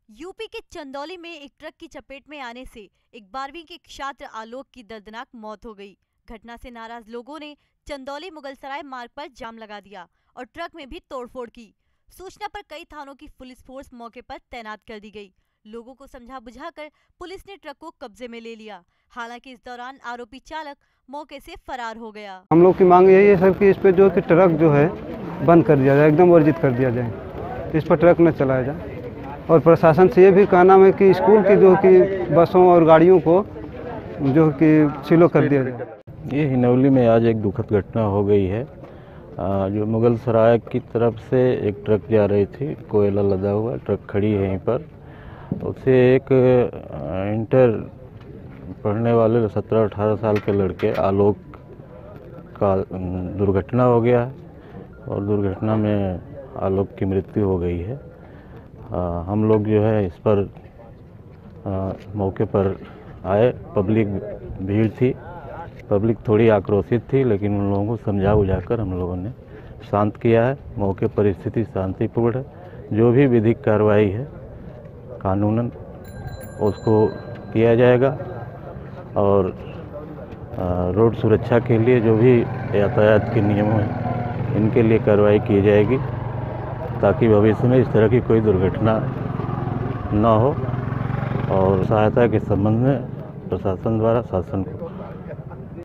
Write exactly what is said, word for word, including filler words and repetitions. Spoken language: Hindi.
यूपी के चंदौली में एक ट्रक की चपेट में आने से एक बारहवीं के छात्र आलोक की दर्दनाक मौत हो गई। घटना से नाराज लोगों ने चंदौली मुगलसराय मार्ग पर जाम लगा दिया और ट्रक में भी तोड़फोड़ की। सूचना पर कई थानों की पुलिस फोर्स मौके पर तैनात कर दी गई। लोगों को समझा बुझाकर पुलिस ने ट्रक को कब्जे में ले लिया। हालांकि इस दौरान आरोपी चालक मौके से फरार हो गया। हम लोग की मांग यही है सर कि इस पे जो कि ट्रक जो है बंद कर दिया जाए, एकदम वर्जित कर दिया जाए, इस पर ट्रक न चलाया जाए। और प्रशासन से ये भी कहना है कि स्कूल की जो कि बसों और गाड़ियों को जो कि सीलो कर दिया जाए। ये हिनौली में आज एक दुखद घटना हो गई है। आ, जो मुगलसराय की तरफ से एक ट्रक जा रही थी, कोयला लदा हुआ ट्रक खड़ी है यहीं पर। उससे एक इंटर पढ़ने वाले सत्रह अठारह साल के लड़के आलोक का दुर्घटना हो गया है और दुर्घटना में आलोक की मृत्यु हो गई है। आ, हम लोग जो है इस पर आ, मौके पर आए। पब्लिक भीड़ थी, पब्लिक थोड़ी आक्रोशित थी, लेकिन उन लोगों को समझा बुझाकर हम लोगों ने शांत किया है। मौके पर स्थिति शांतिपूर्ण है। जो भी विधिक कार्रवाई है कानूनन उसको किया जाएगा और रोड सुरक्षा के लिए जो भी यातायात के नियमों हैं इनके लिए कार्रवाई की जाएगी, ताकि भविष्य में इस तरह की कोई दुर्घटना न हो। और सहायता के संबंध में प्रशासन द्वारा शासन को